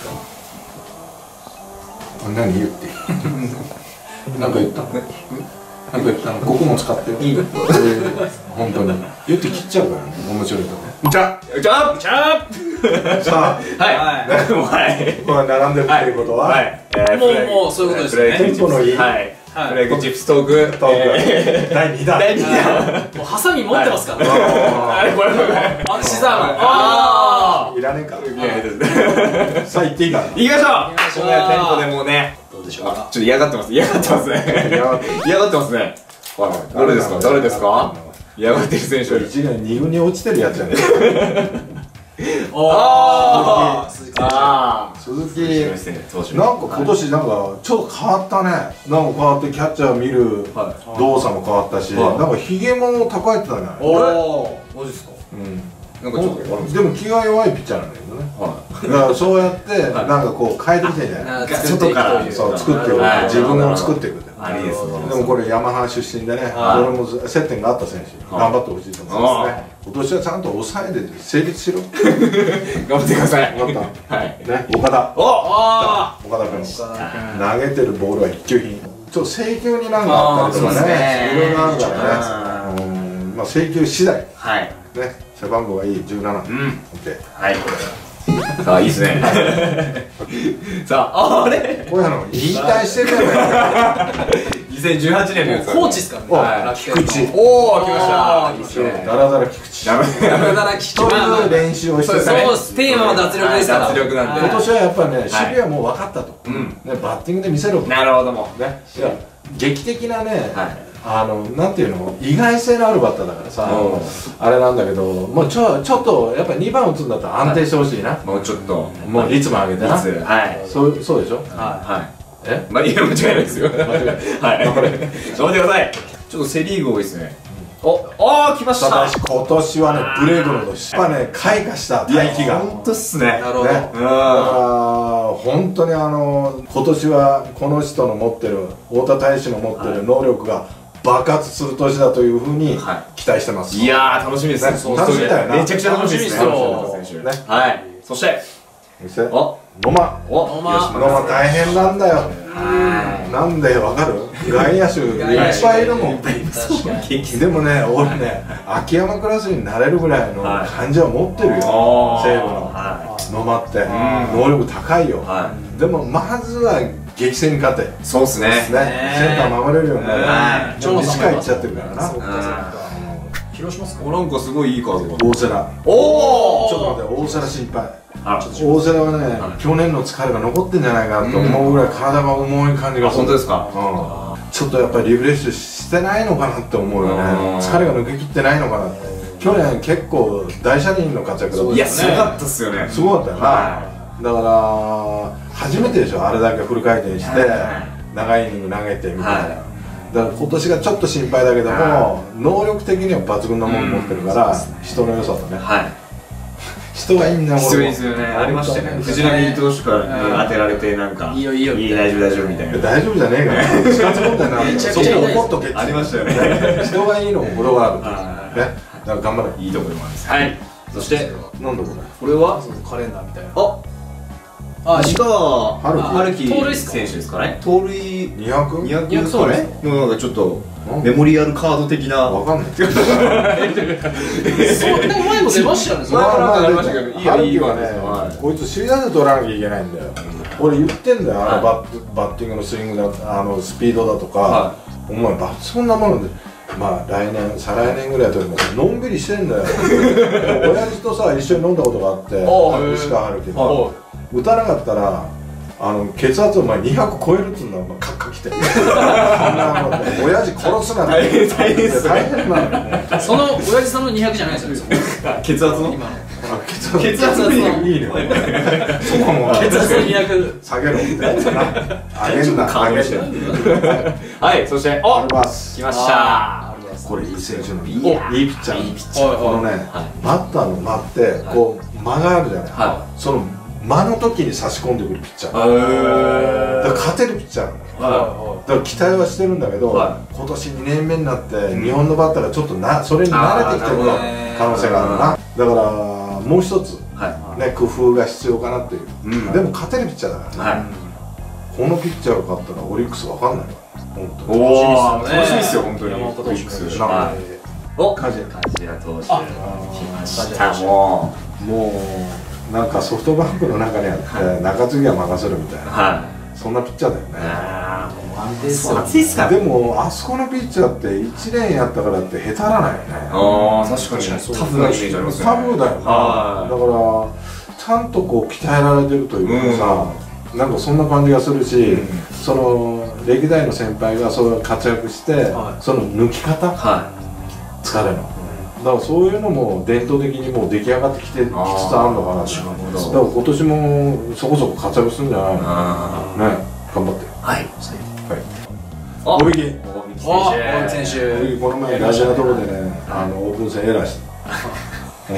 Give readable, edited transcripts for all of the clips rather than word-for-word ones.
か。 何言ってなんか言ったの？なんか言ったの？ここも使っていい？本当に言って切っちゃうからね、面白いとこ。じゃじゃあ、じゃあ。 さあ、 はい。 これ並んでるっていうことは、 もうそういうことですね。 テンポのいいフライグチップストーク第2弾。 もうハサミ持ってますから。あれこれアクシザーマン。あいらねえか。さあ行っていいかな。 行きましょう。このテンポでもうね。どうでしょうか。ちょっと嫌がってますね。嫌がってますね。誰ですか？誰ですか？嫌がってる選手。 1軍2軍に落ちてるやつじゃねえあか。鈴木なんか今年なんかちょっと変わったね。なんか変わってキャッチャー見る動作も変わったし、なんかひげも高いってたね。 おお、マジですか？ なんかちょっとでも気が弱いピッチャーなんだけどね。だからそうやってなんかこう変えてきてんじゃない。 外からそう作っていく、自分を作っていく。 ありですね。 でもこれヤマハ出身でね、俺も接点があった選手、頑張ってほしいと思いますね。今年はちゃんと抑えで成立しろ。 頑張ってください。 分かった。ね、岡田。岡田君。投げてるボールは一級品。ちょっと制球になんかあったりとかね、いろいろあるからね。まあ制球次第。はい。ね、背番号がいい17。オッケー。はい。 さあいいですね。さああれこういうの引退してるよね。 2018年のやつ。コーチですからね。 菊池。 おお来ました。いいですね。 ダラダラ菊池。 ダラダラ菊池。 という練習をしてそうです。テーマは脱力ですから。脱力なんで。 今年はやっぱね守備はもう分かったと。ねバッティングで見せろと。 なるほども。 ね。劇的なね。なんていうの意外性のあるバッターだからさあれなんだけどもうちょっとやっぱ2番打つんだったら安定してほしいなもうちょっともう率も上げてなはいそうでしょはいまあいや間違いないですよ間違いないはい頑張ってくださいちょっとセリーグ多いですね来ました今年はねブレードの年やっぱね開花した大気が本当っすねなるほどだから本当に今年はこの人の持ってる太田大使の持ってる能力が爆発する年だというふうに期待してます。いやー楽しみですね。楽しみだよな。めちゃくちゃ楽しみですよ。はい。そして野間大変なんだよ。なんでわかる？外野手いっぱいいるもん。でもね俺ね秋山クラスになれるぐらいの感じは持ってるよ。西武の野間って能力高いよ。でもまずは激戦に勝ってそうっすねセンター守れるようになるちょっと西川いっちゃってるからな広島っすかなんかすごいいいカードが大瀬良おおちょっと待って大瀬良心配大瀬良はね去年の疲れが残ってんじゃないかなと思うぐらい体が重い感じがする本当ですかちょっとやっぱりリフレッシュしてないのかなって思うよね疲れが抜けきってないのかなって去年結構大車輪の活躍だったいやすごかったっすよねすごかったよなだから初めてでしょあれだけフル回転して長いイニング投げてみたいなだから今年がちょっと心配だけども能力的には抜群なもの持ってるから人の良さとね人がいいんだもん人いいですよねありましたね藤浪投手から当てられてなんかいいよいいよ大丈夫大丈夫みたいな大丈夫じゃねえから死活問題なめちゃくちゃ怒っとけありましたよね人がいいのも程があるねだから頑張れいいところもあるんですはいそしてなんだこれはカレンダーみたいな西川春樹選手ですかね盗塁200盗塁のなんかちょっとメモリアルカード的なわかんないでも前も出ましたよね前もなんかありましたけど春樹はねこいつ首位打者取らなきゃいけないんだよ俺言ってんだよバッティングのスイングだスピードだとかお前そんなものでまあ来年再来年ぐらいとりますのんびりしてんだよ親父とさ一緒に飲んだことがあって石川春樹の打たなかったら血圧を200超えるっつうんだお前カッカきて親父殺すなんて大変なのその親父さんの200じゃないですよ血圧の今の血圧のいいねそこも血圧の200下げろみたいな上げんな上げてはいそして来ましたこれいい選手のいいピッチャーこのねバッターの間ってこう間があるじゃないその間の時に差し込んでくるピッチャーだから勝てるピッチャーなのだから期待はしてるんだけど今年2年目になって日本のバッターがちょっとそれに慣れてきてる可能性があるなだからもう一つね工夫が必要かなっていう。でも勝てるピッチャーだからね。このピッチャーが勝ったらオリックスわかんないから本当に。 楽しみですよ本当に。 山岡投手お、 梶谷投手来ました。もうなんかソフトバンクの中にあって中継ぎは任せるみたいな、そんなピッチャーだよね。 安定ですよ。 暑いっすか。 でもあそこのピッチャーって1年やったからって下手らないよね。 確かにタフなイメージありますね。 タフだよね。だからちゃんとこう鍛えられてるというかさ、なんかそんな感じがするし、その歴代の先輩がそう活躍してその抜き方、疲れのだからそういうのも伝統的にもう出来上がってきてきつつあるのかな。だから今年もそこそこ活躍するんじゃないのね。頑張って。 はい。 大引き選手。 この前大事なところでね、オープン戦エラーした。大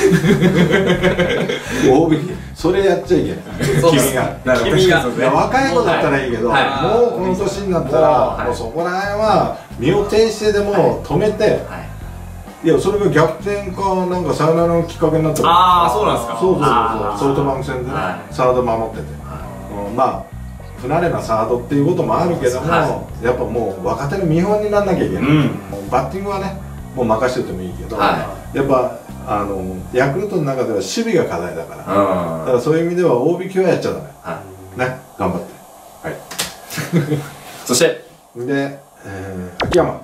引きそれやっちゃいけない。君が若い子だったらいいけど、もうこの年になったらもうそこら辺は身を挺してでも止めて、いやそれが逆転かなんかサヨナラのきっかけになった。 そうなんですか。 そうソフトバンク戦でねサード守ってて、まあ不慣れなサードっていうこともあるけども、やっぱもう若手の見本にならなきゃいけない。バッティングはねもう任せててもいいけど、やっぱヤクルトの中では守備が課題だから、だからそういう意味では大引きはやっちゃダメね。頑張って。はい。 そしてで秋山。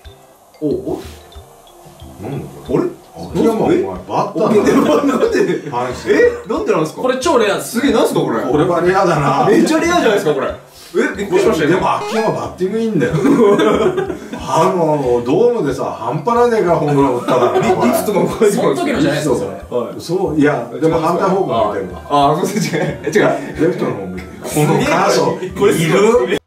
なんだこれ。秋山お前バッターなんでなんでなんですか。 これ超レアです。 すげえなんすかこれ。 これはレアだな。 めっちゃレアじゃないですかこれ。びっくりしましたよ。 でも秋山バッティングいいんだよ。ドームでさ半端ないでかホームラン打ったからリフトの声その時のじゃないですかそれ。 そういやでも反対方向向いてるわ。 そうです。違う。 レフトの方向いてる。このカードこれいる。